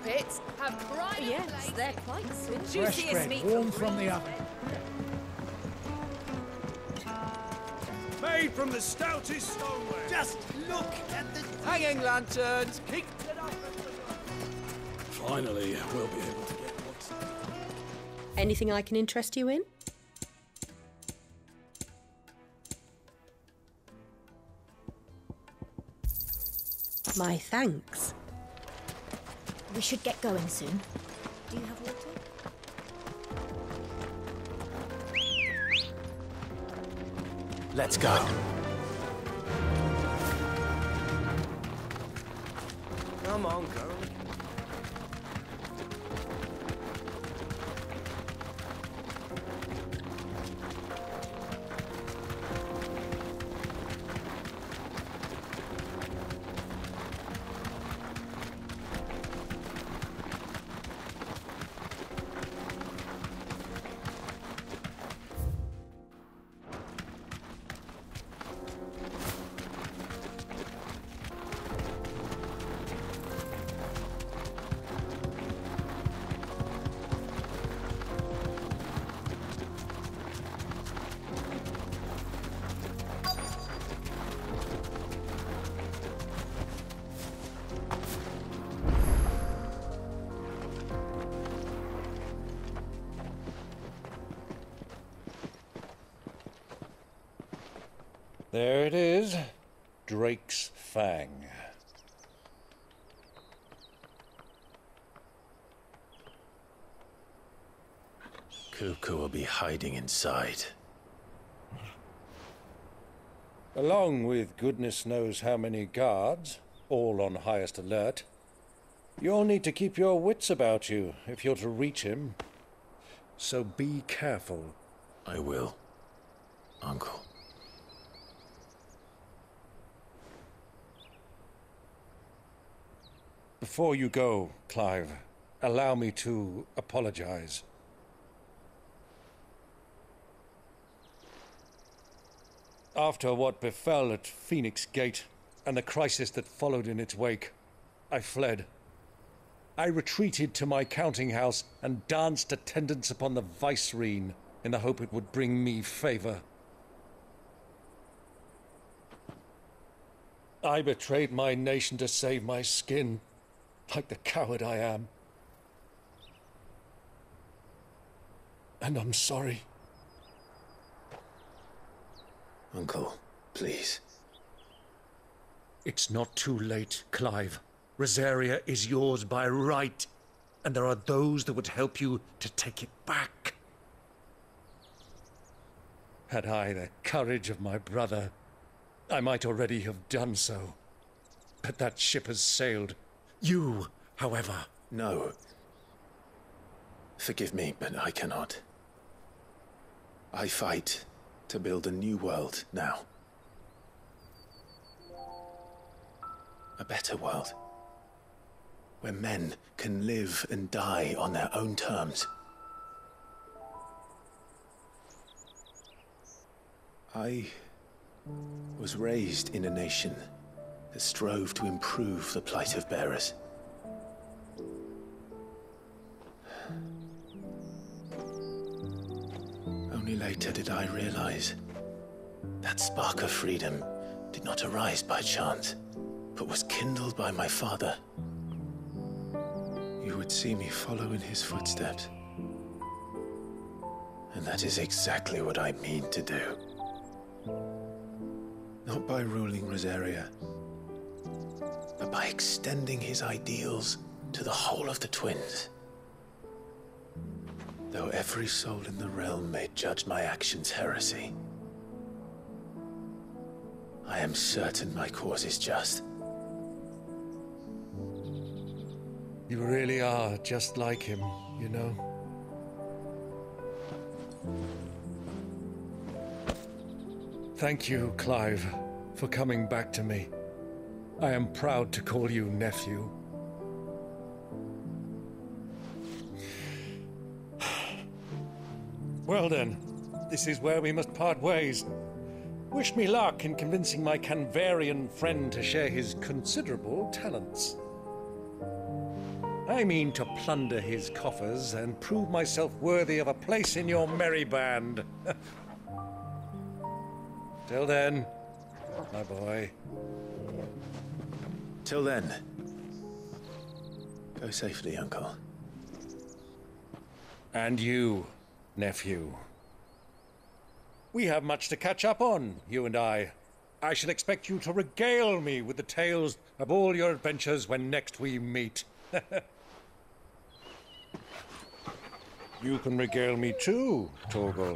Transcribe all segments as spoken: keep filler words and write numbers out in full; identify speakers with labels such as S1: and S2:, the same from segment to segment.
S1: crumpets have bright.
S2: Yes, they're quite sweet.
S3: Fresh
S2: Juicy as
S3: bread,
S2: meat.
S3: warm from the oven.
S4: Made from the stoutest stoneware.
S5: Just look at the
S4: Hanging lanterns. Keep.
S6: Finally, we'll be able to get what's...
S2: Anything I can interest you in? My thanks.
S7: We should get going soon. Do you have water?
S5: Let's go.
S4: Come on, girl.
S8: There it is, Drake's Fang.
S5: Cuckoo will be hiding inside.
S8: Along with goodness knows how many guards, all on highest alert. You'll need to keep your wits about you if you're to reach him. So be careful.
S5: I will, Uncle.
S8: Before you go, Clive, allow me to apologize. After what befell at Phoenix Gate and the crisis that followed in its wake, I fled. I retreated to my counting house and danced attendance upon the vicereine in the hope it would bring me favor. I betrayed my nation to save my skin, like the coward I am. And I'm sorry.
S5: Uncle, please.
S8: It's not too late, Clive. Rosaria is yours by right, and there are those that would help you to take it back. Had I the courage of my brother, I might already have done so. But that ship has sailed. You, however...
S5: No. Forgive me, but I cannot. I fight to build a new world now. A better world. Where men can live and die on their own terms. I was raised in a nation that strove to improve the plight of bearers. Only later did I realize that spark of freedom did not arise by chance, but was kindled by my father. You would see me follow in his footsteps. And that is exactly what I mean to do. Not by ruling Rosaria, but by extending his ideals to the whole of the twins. Though every soul in the realm may judge my actions heresy, I am certain my cause is just.
S8: You really are just like him, you know? Thank you, Clive, for coming back to me. I am proud to call you nephew. Well then, this is where we must part ways. Wish me luck in convincing my Canvarian friend to share his considerable talents. I mean to plunder his coffers and prove myself worthy of a place in your merry band. Till then, my boy.
S5: Till then, go safely, Uncle.
S8: And you, nephew. We have much to catch up on, you and I. I shall expect you to regale me with the tales of all your adventures when next we meet. You can regale me too, Torgal.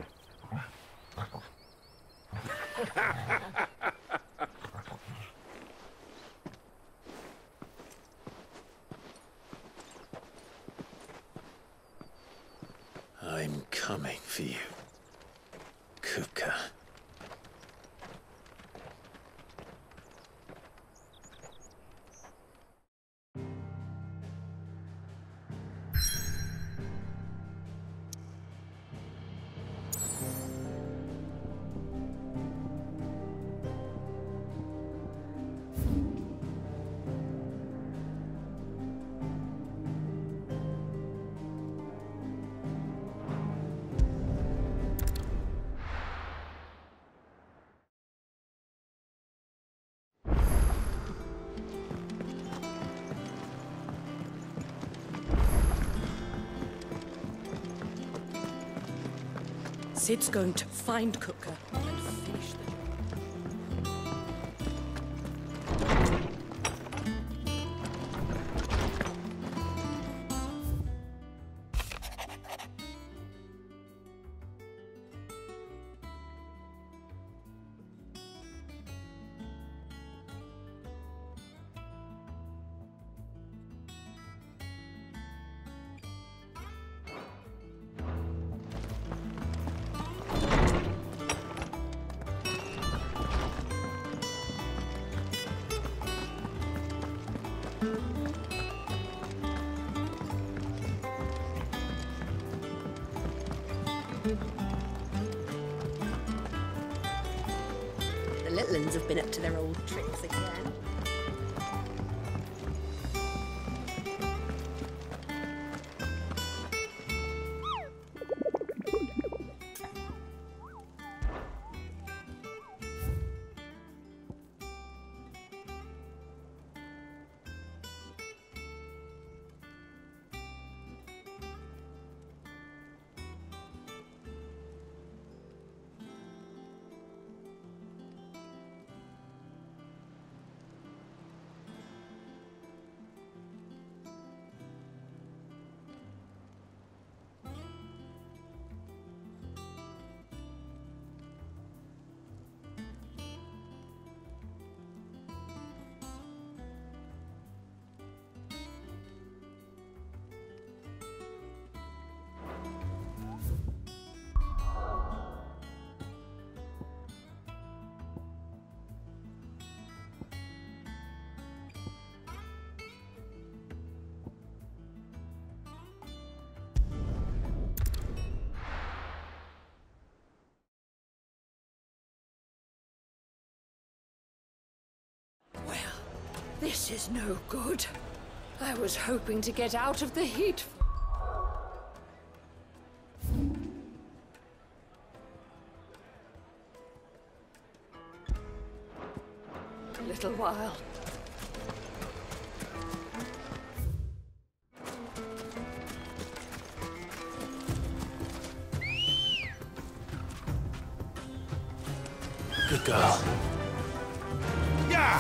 S5: I'm coming for you, Kuka.
S2: Sid's going to find Kuka and finish the job. The little uns have been up to their old tricks again.
S1: This is no good. I was hoping to get out of the heat. A little while.
S5: Good girl.
S4: Yeah!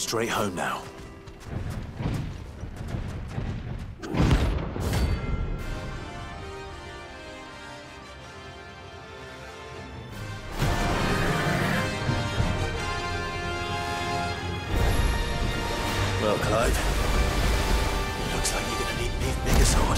S5: Straight home now. Well, Clive, looks like you're gonna need me bigger sword.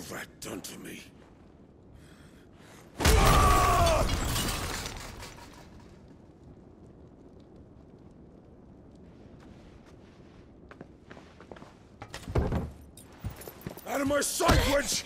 S4: rat done to me. Out of my sight, witch!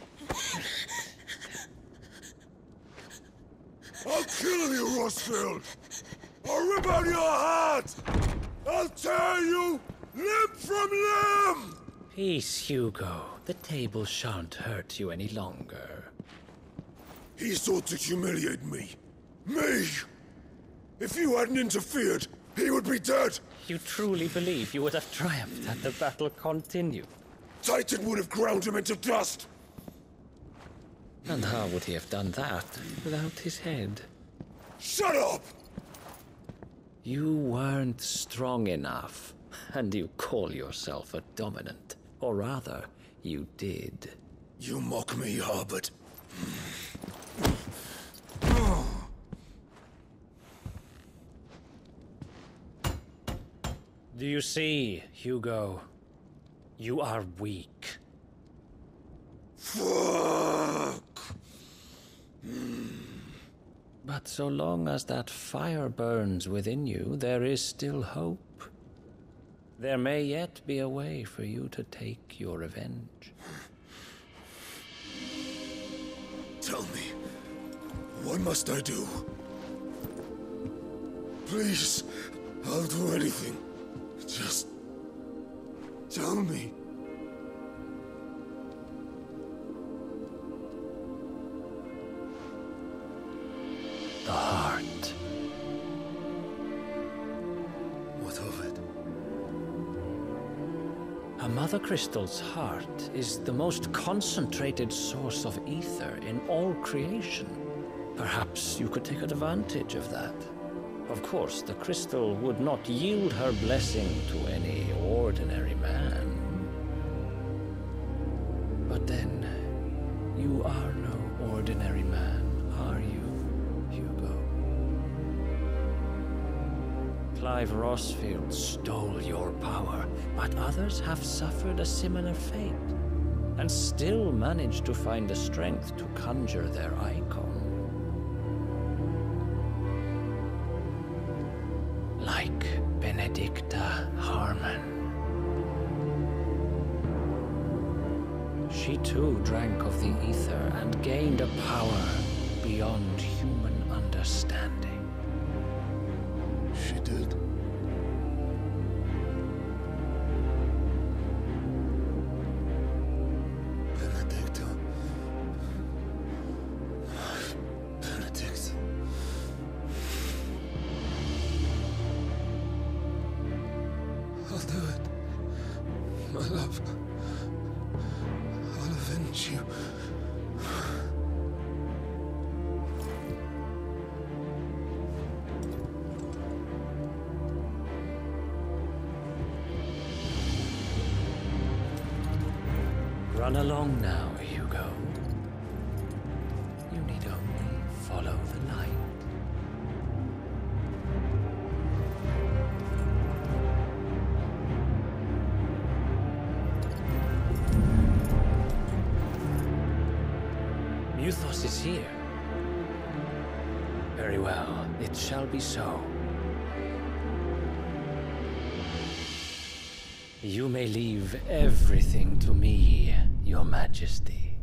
S4: I'll kill you, Rossfield! I'll rip out your heart! I'll tear you limb from limb!
S3: Peace, Hugo. The table shan't hurt you any longer.
S4: He sought to humiliate me. Me! If you hadn't interfered, he would be dead!
S3: You truly believe you would have triumphed had the battle continued?
S4: Titan would have ground him into dust!
S3: And how would he have done that without his head?
S4: Shut up!
S3: You weren't strong enough, and you call yourself a dominant. Or rather, you did.
S4: You mock me, Harbert.
S3: Do you see, Hugo? You are weak.
S4: Fuck!
S3: But so long as that fire burns within you, there is still hope. There may yet be a way for you to take your revenge.
S4: Tell me, what must I do? Please, I'll do anything. Just tell me.
S3: The heart.
S4: What of it?
S3: A Mother Crystal's heart is the most concentrated source of ether in all creation. Perhaps you could take advantage of that. Of course, the crystal would not yield her blessing to any ordinary man. But then, you are no ordinary man, are you, Hugo? Clive Rossfield stole your power, but others have suffered a similar fate, and still managed to find the strength to conjure their icon. Like Benedicta Harmon. She too drank of the ether and gained a power beyond human understanding.
S4: She did. Benedicta. Benedict. I'll do it. My love. I'll avenge you.
S3: Run along now, Hugo. You need only follow the light. Muthos is here. Very well, it shall be so. You may leave everything to me, Your Majesty.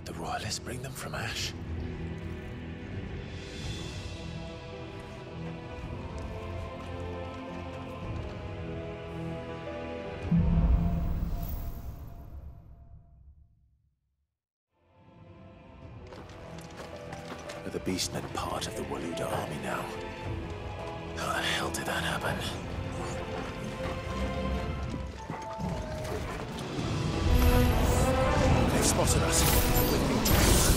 S5: The royalists bring them from ash? Are the beastmen part of the Waluda army now? How the hell did that happen? They've spotted us. With me.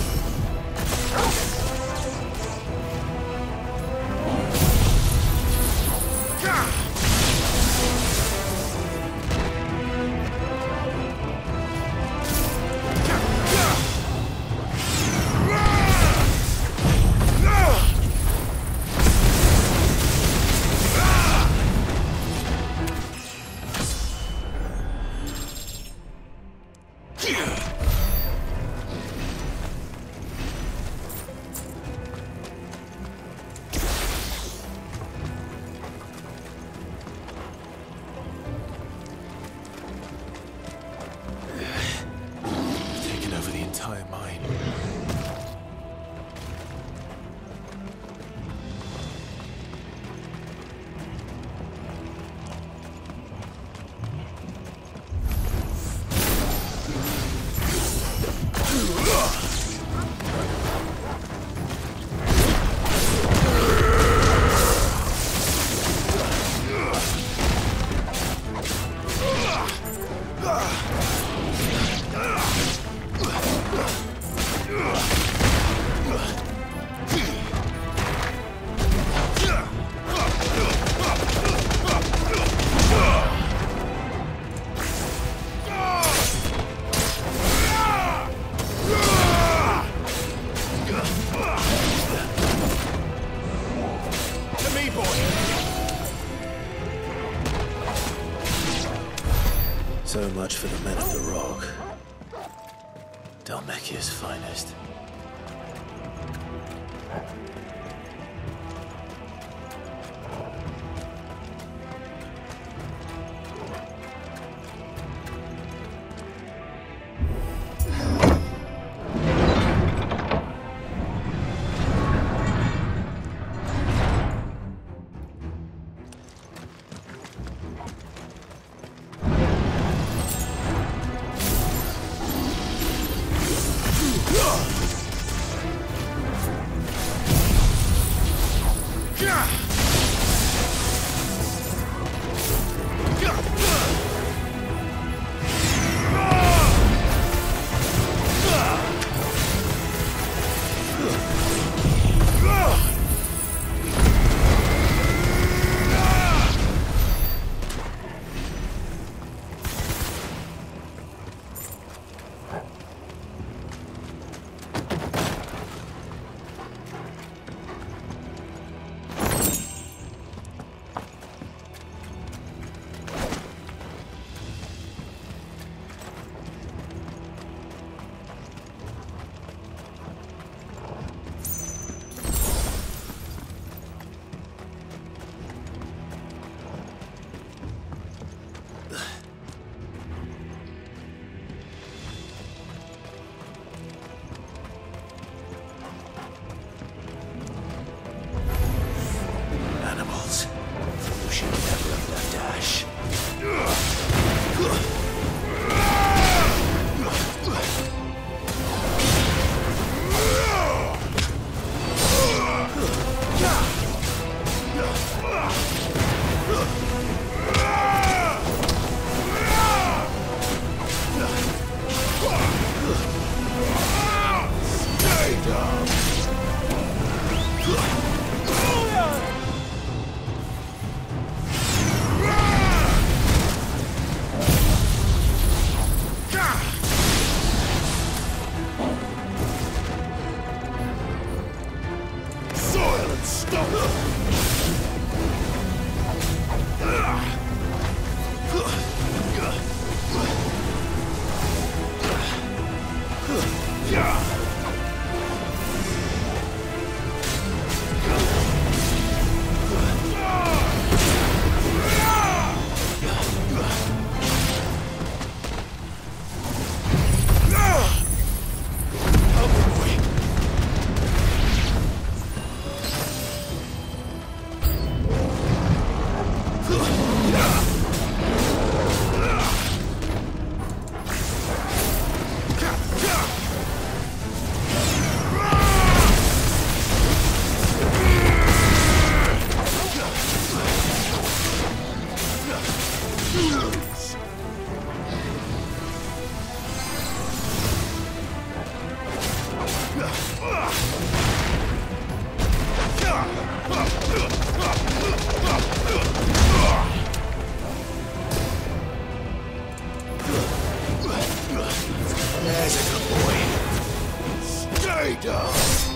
S5: So much for the men of the Rock. Dhalmekia's finest.
S4: fools!
S5: There's a good boy.
S4: Stay down!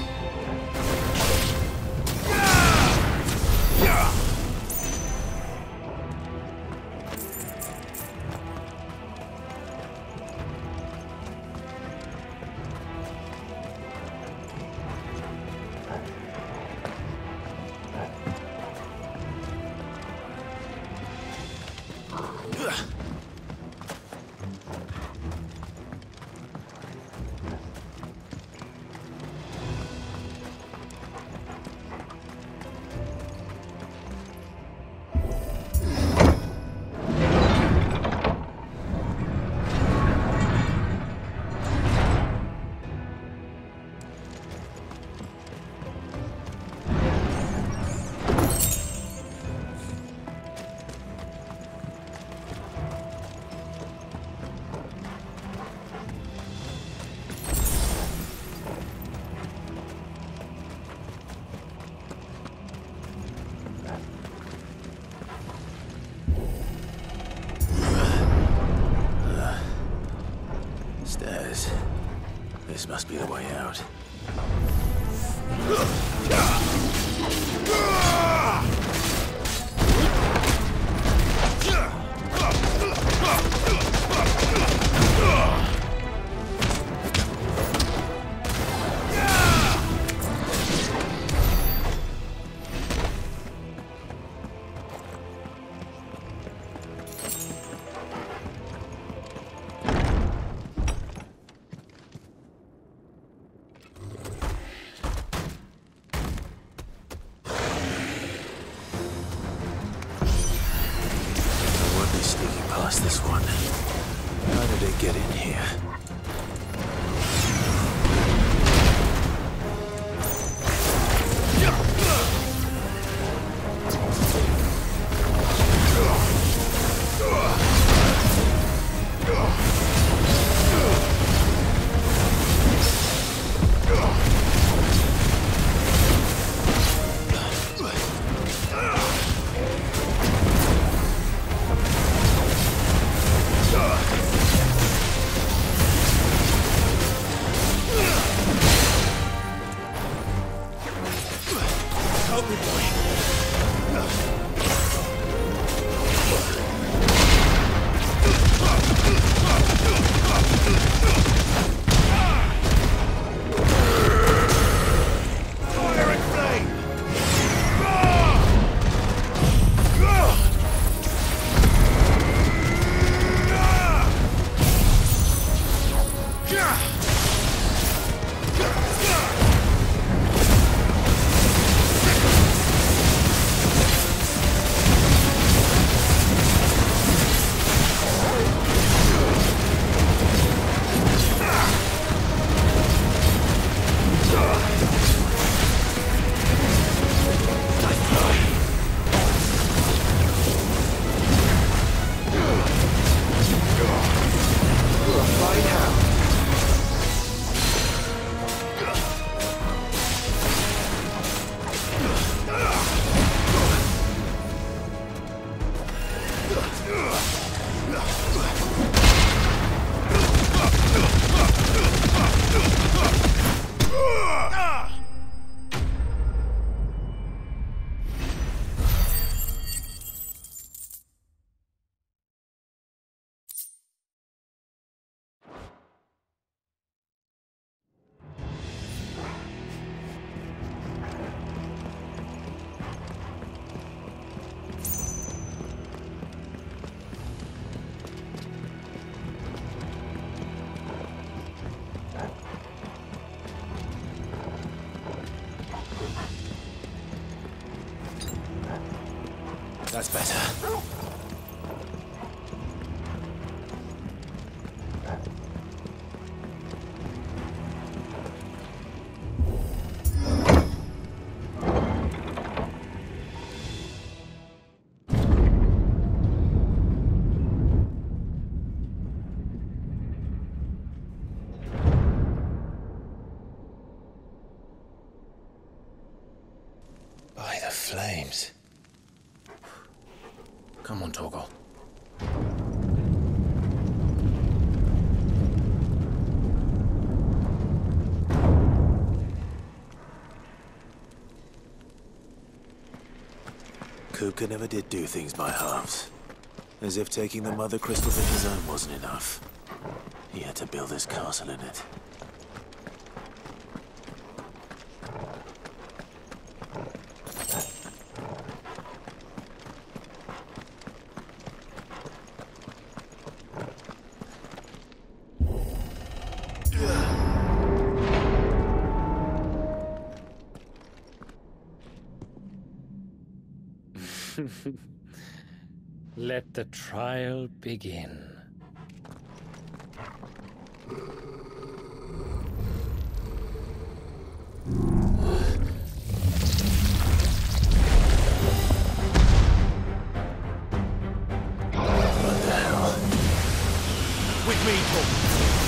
S5: Stairs. This must be the way out. This one. How did it get in here? That's better. Come on, Togo.
S9: Kupka never did do things by halves. As if taking the Mother Crystal in his own wasn't enough. He had to build his castle in it.
S3: Let the trial begin.
S5: What the hell?
S9: With me, Togo.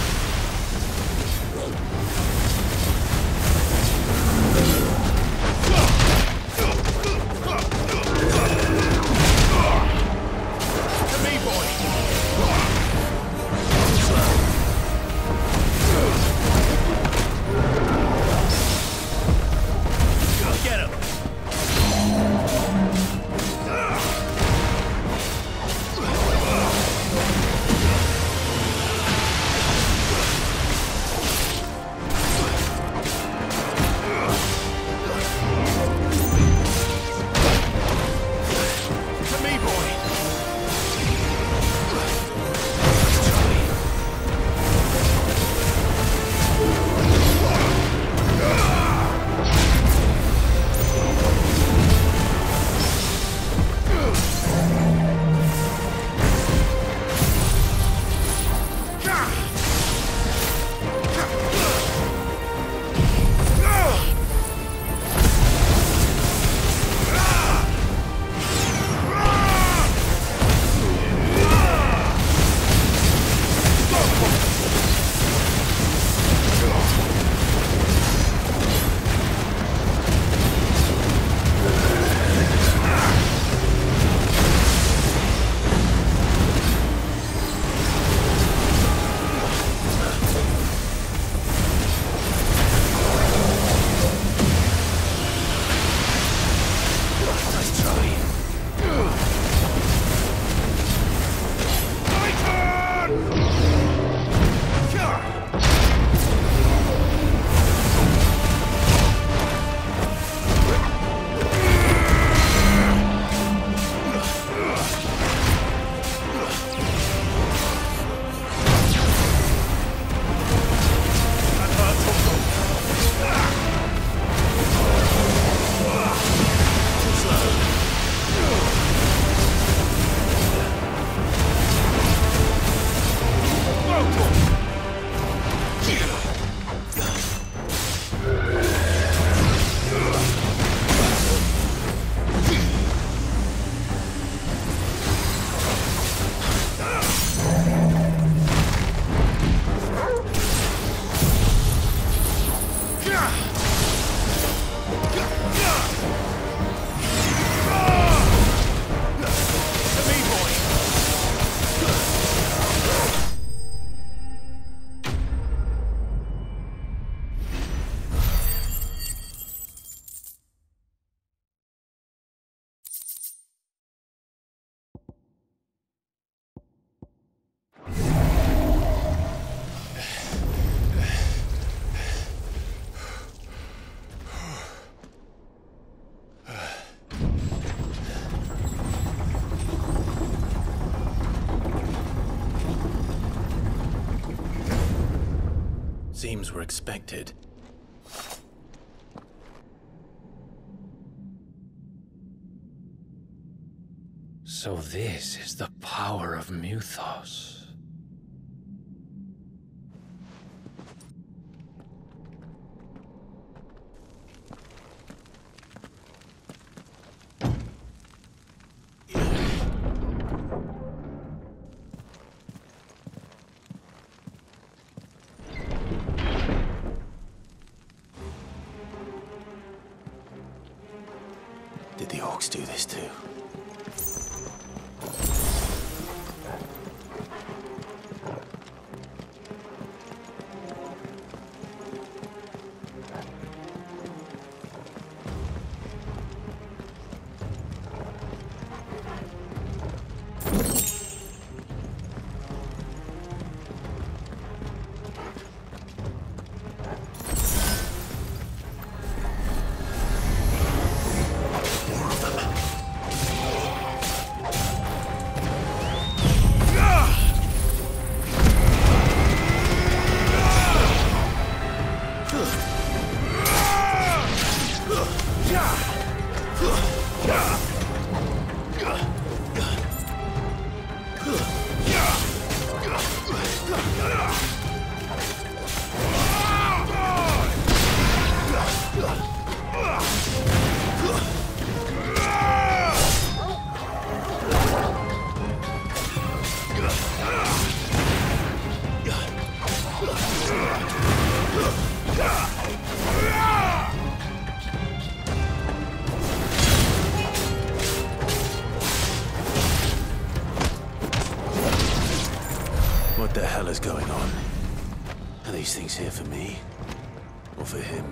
S5: Seems we're expected.
S3: So this is the power of Mythos.
S9: Did the orcs do this too? the hell is going on? Are these things here for me? Or for him?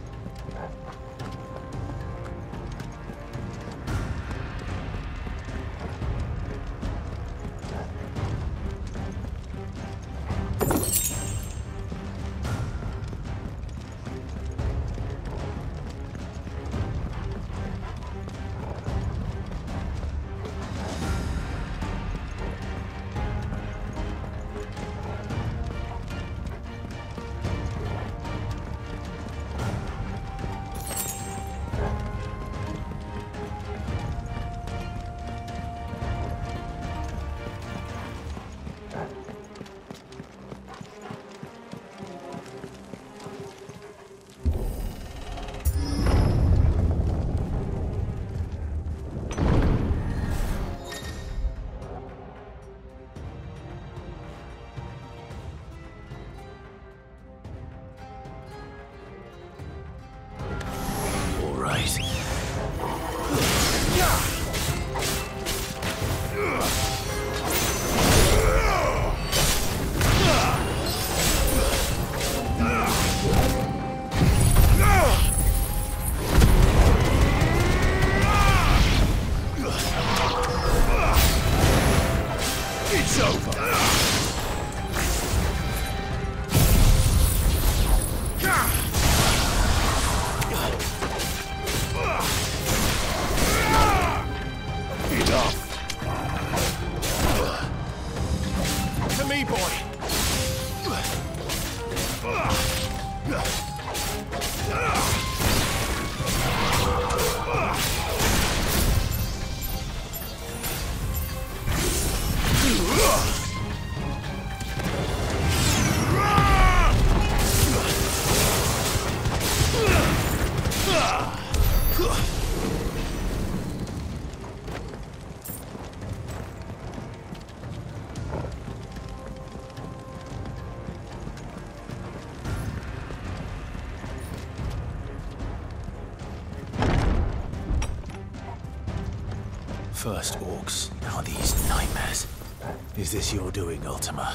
S9: First orcs, now these nightmares. Is this your doing, Ultima?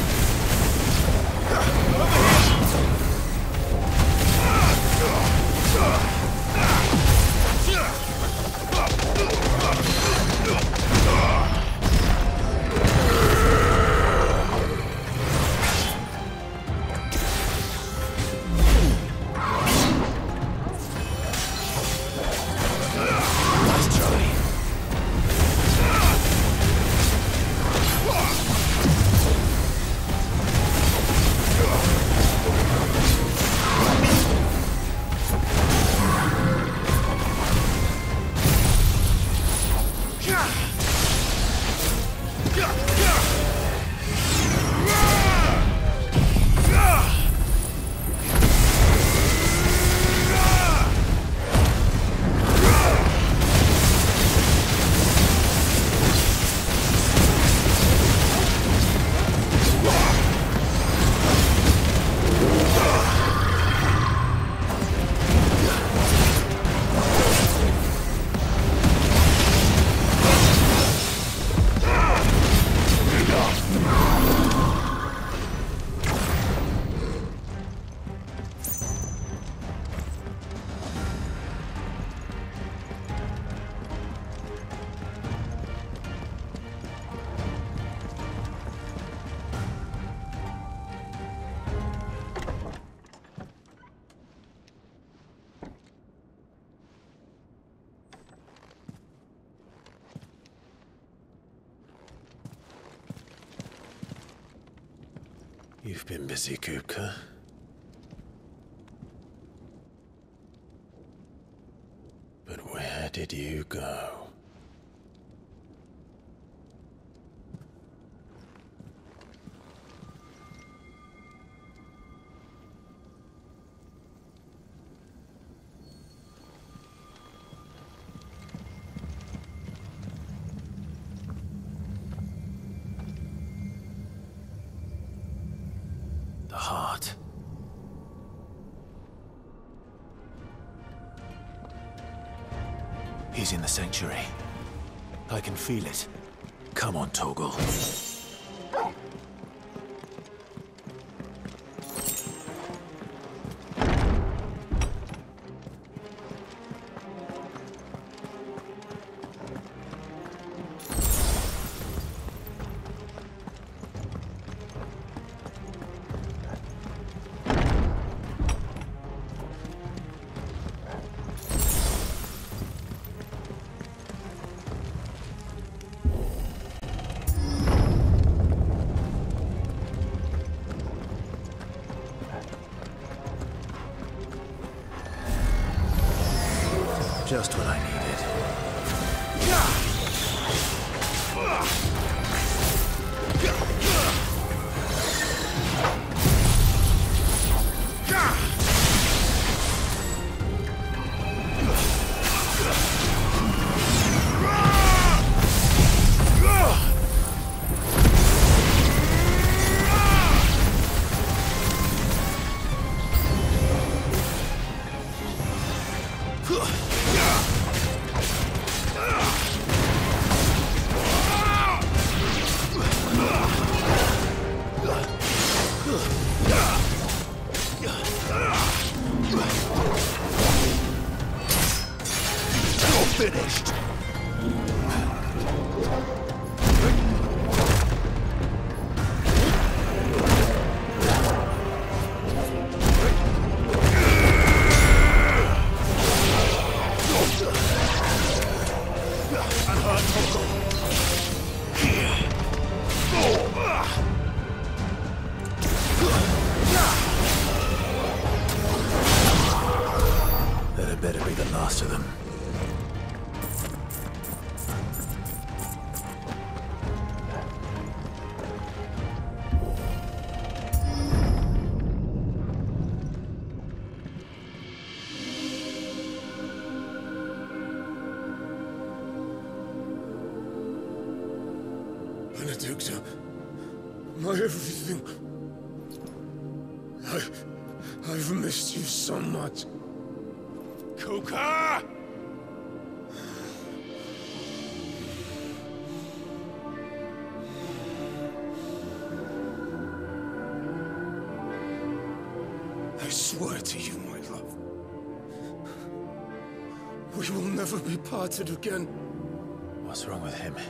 S4: Ugh!
S5: You've been busy, Kupka. But where did you go? The heart. He's in the sanctuary. I can feel it. Come on, Toggle. Just what I needed. Finished. That had better be the last of them.
S4: Benedicta, my everything. I... I've missed you so much. Kuka! I swear to you, my love. We will never be parted again.
S5: What's wrong with him?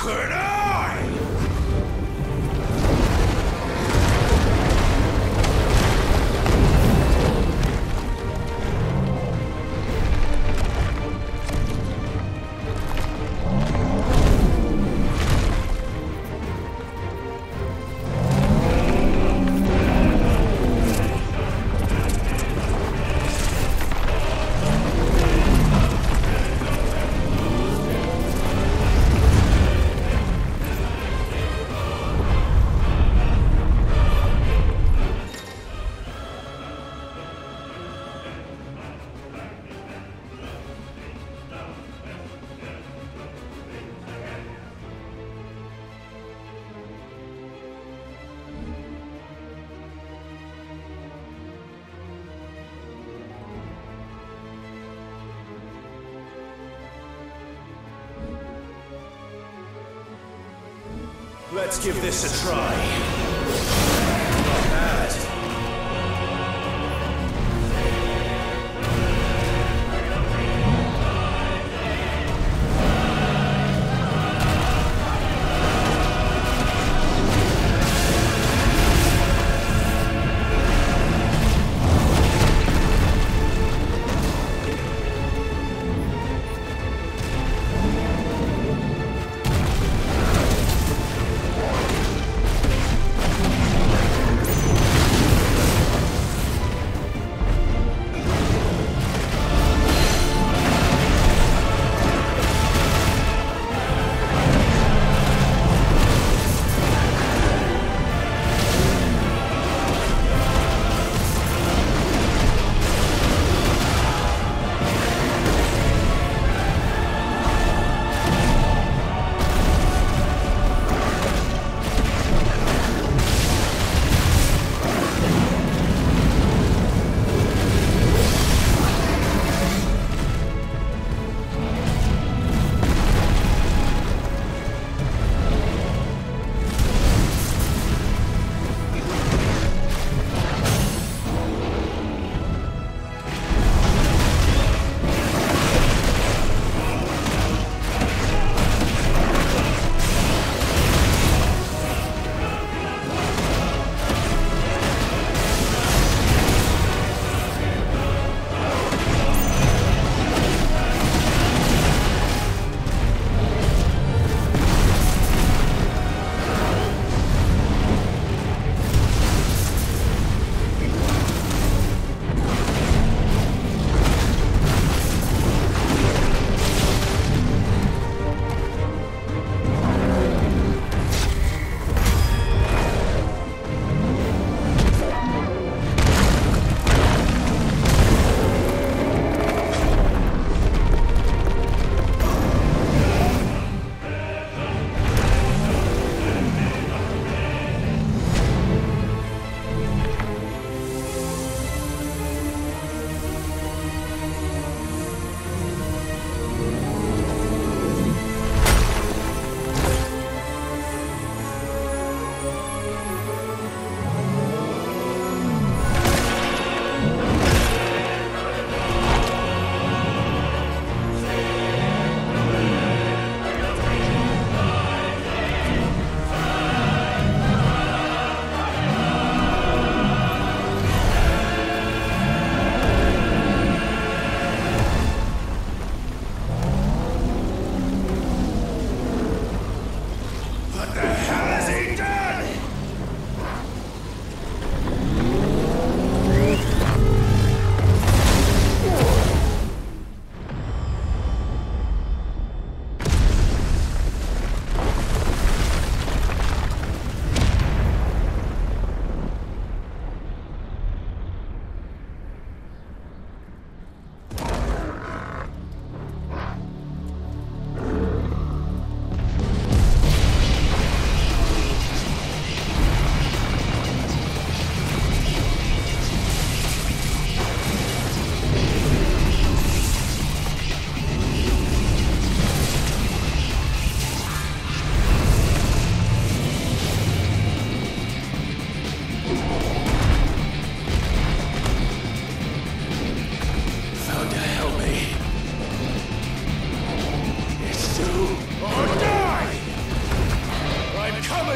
S4: could I?
S9: Let's give this a try. Not bad.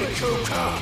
S4: Kuka!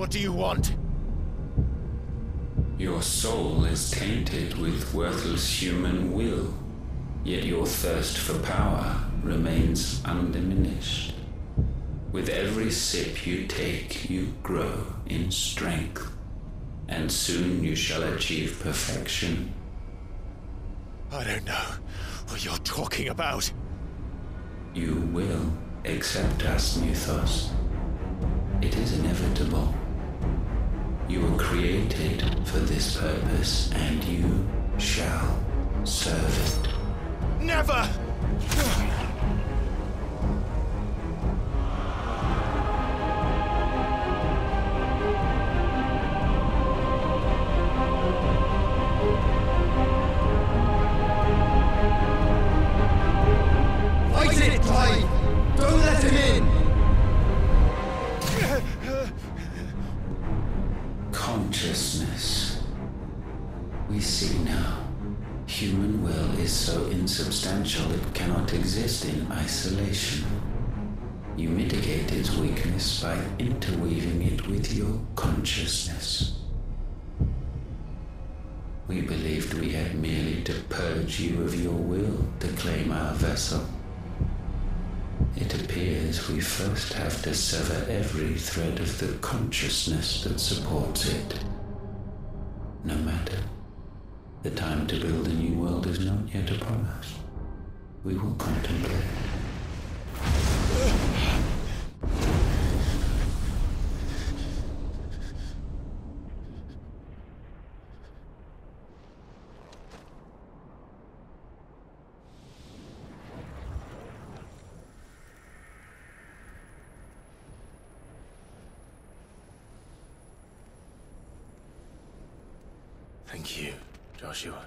S5: What do you want?
S10: Your soul is tainted with worthless human will, yet your thirst for power remains undiminished. With every sip you take, you grow in strength, and soon you shall achieve perfection.
S5: I don't know what you're talking about.
S10: You will accept us, Mythos. It is inevitable. You were created for this purpose, and you shall serve it.
S5: Never!
S11: Fight it, Takai! Don't let him in!
S10: Consciousness. We see now. Human will is so insubstantial it cannot exist in isolation. You mitigate its weakness by interweaving it with your consciousness. We believed we had merely to purge you of your will to claim our vessel. It appears we first have to sever every thread of the consciousness that supports it. No matter. The time to build a new world is not yet upon us. We will contemplate.
S5: Thank you, Joshua.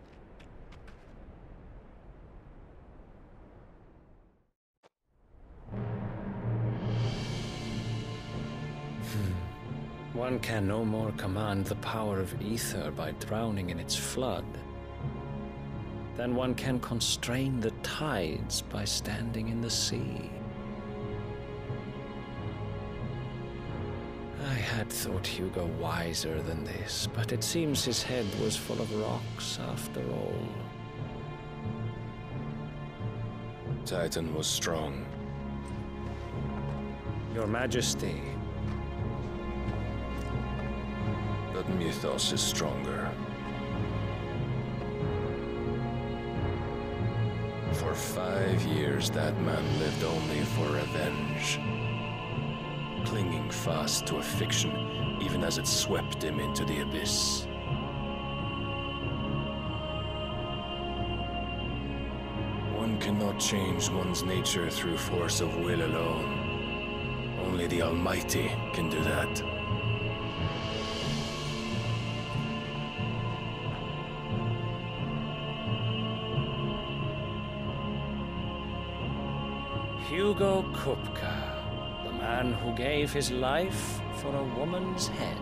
S3: One can no more command the power of ether by drowning in its flood than one can constrain the tides by standing in the sea. I had thought Hugo wiser than this, but it seems his head was full of rocks after all.
S6: Titan was strong.
S3: Your Majesty.
S6: But Mythos is stronger. For five years, that man lived only for revenge. Clinging fast to a fiction, even as it swept him into the abyss. One cannot change one's nature through force of will alone. Only the Almighty can do that.
S3: Hugo Kupka. The man who gave his life for a woman's head.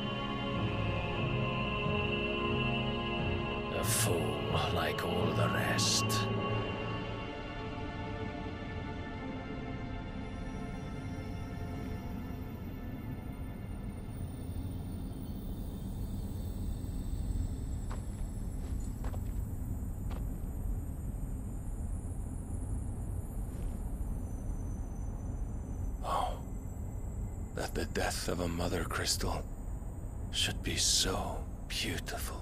S3: A fool like all the rest.
S6: The death of a mother crystal should be so beautiful.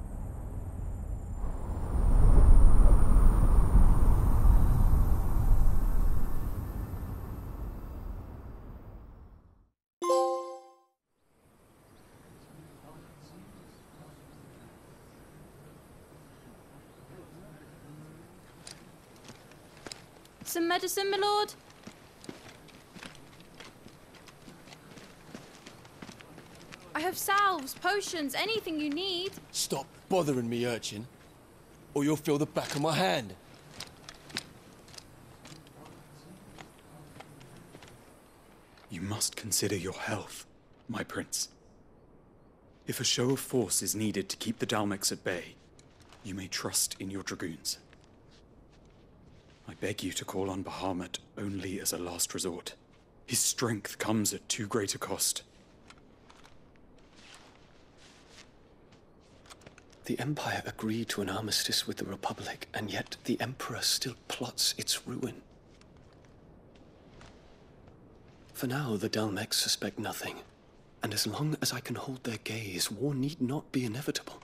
S12: Some medicine, my lord? I have salves, potions, anything you need.
S11: Stop bothering me, urchin, or you'll feel the back of my hand.
S13: You must consider your health, my prince. If a show of force is needed to keep the Dalmex at bay, you may trust in your dragoons. I beg you to call on Bahamut only as a last resort. His strength comes at too great a cost.
S5: The Empire agreed to an armistice with the Republic, and yet the Emperor still plots its ruin. For now, the Dalmex suspect nothing, and as long as I can hold their gaze, war need not be inevitable.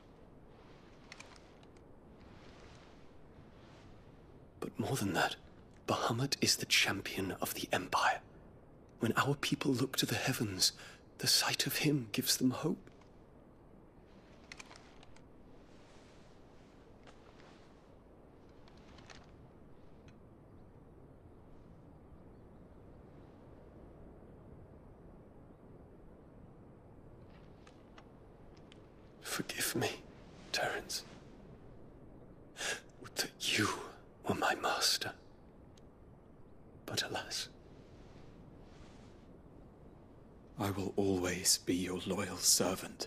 S5: But more than that, Bahamut is the champion of the Empire. When our people look to the heavens, the sight of him gives them hope. Forgive me, Terence. Would that you were my master. But alas.
S13: I will always be your loyal servant.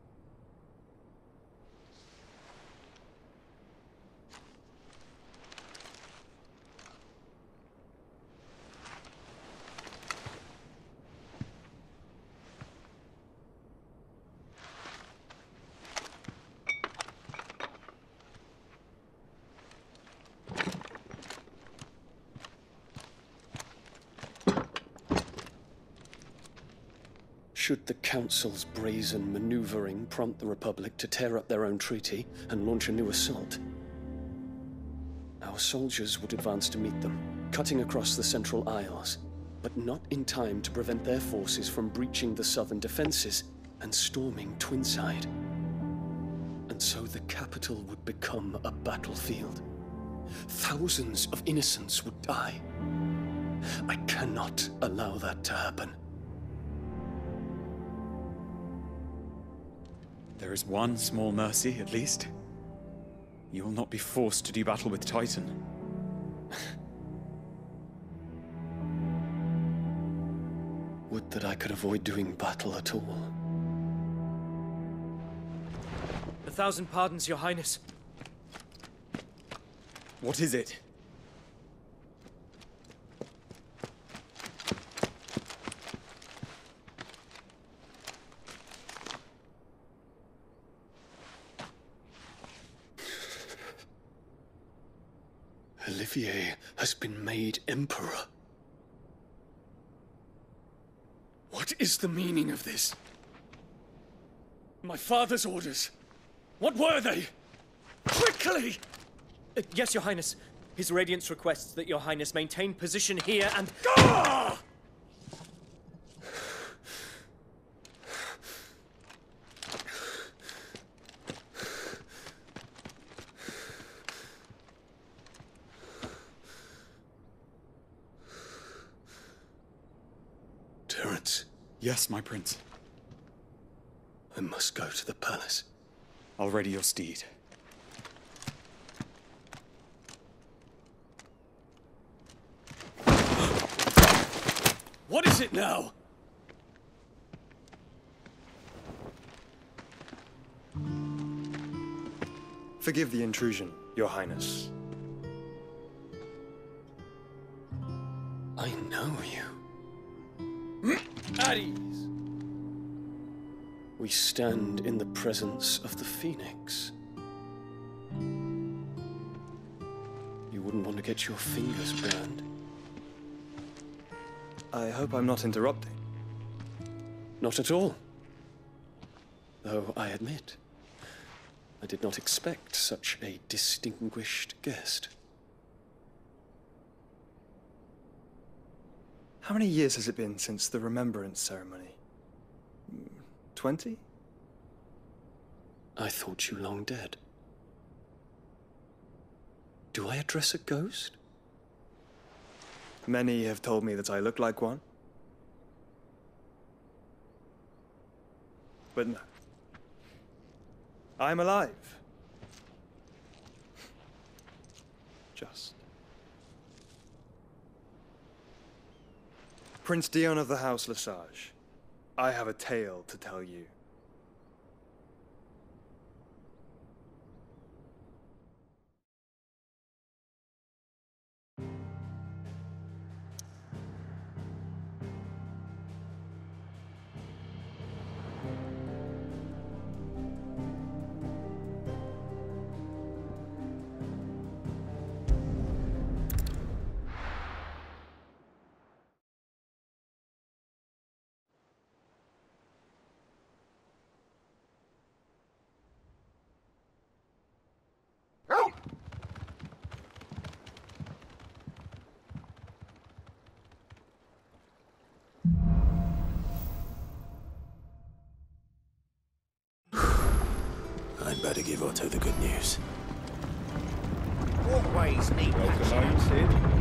S5: Should the Council's brazen maneuvering prompt the Republic to tear up their own treaty and launch a new assault, our soldiers would advance to meet them, cutting across the Central Isles, but not in time to prevent their forces from breaching the southern defenses and storming Twinside. And so the capital would become a battlefield. Thousands of innocents would die. I cannot allow that to happen.
S13: There is one small mercy, at least. You will not be forced to do battle with Titan.
S5: Would that I could avoid doing battle at all.
S14: A thousand pardons, Your Highness.
S13: What is it?
S5: Olivier has been made Emperor. What is the meaning of this? My father's orders. What were they? Quickly!
S14: Uh, yes, Your Highness. His Radiance requests that Your Highness maintain position here and...
S5: Ah! Terence.
S13: Yes, my prince.
S5: I must go to the palace.
S13: I'll ready your steed.
S5: What is it now?
S15: Forgive the intrusion, Your Highness.
S5: I know you.
S14: At ease.
S5: We stand in the presence of the Phoenix. You wouldn't want to get your fingers burned.
S15: I hope I'm not interrupting.
S5: Not at all. Though I admit, I did not expect such a distinguished guest.
S15: How many years has it been since the Remembrance ceremony? Twenty?
S5: I thought you long dead. Do I address a ghost?
S15: Many have told me that I look like one. But no. I'm alive. Just. Prince Dion of the House Lesage, I have a tale to tell you.
S9: Hashimoto the good news.
S16: Walkways need
S17: Welcome
S16: patching
S17: home,
S16: up.
S17: Sid.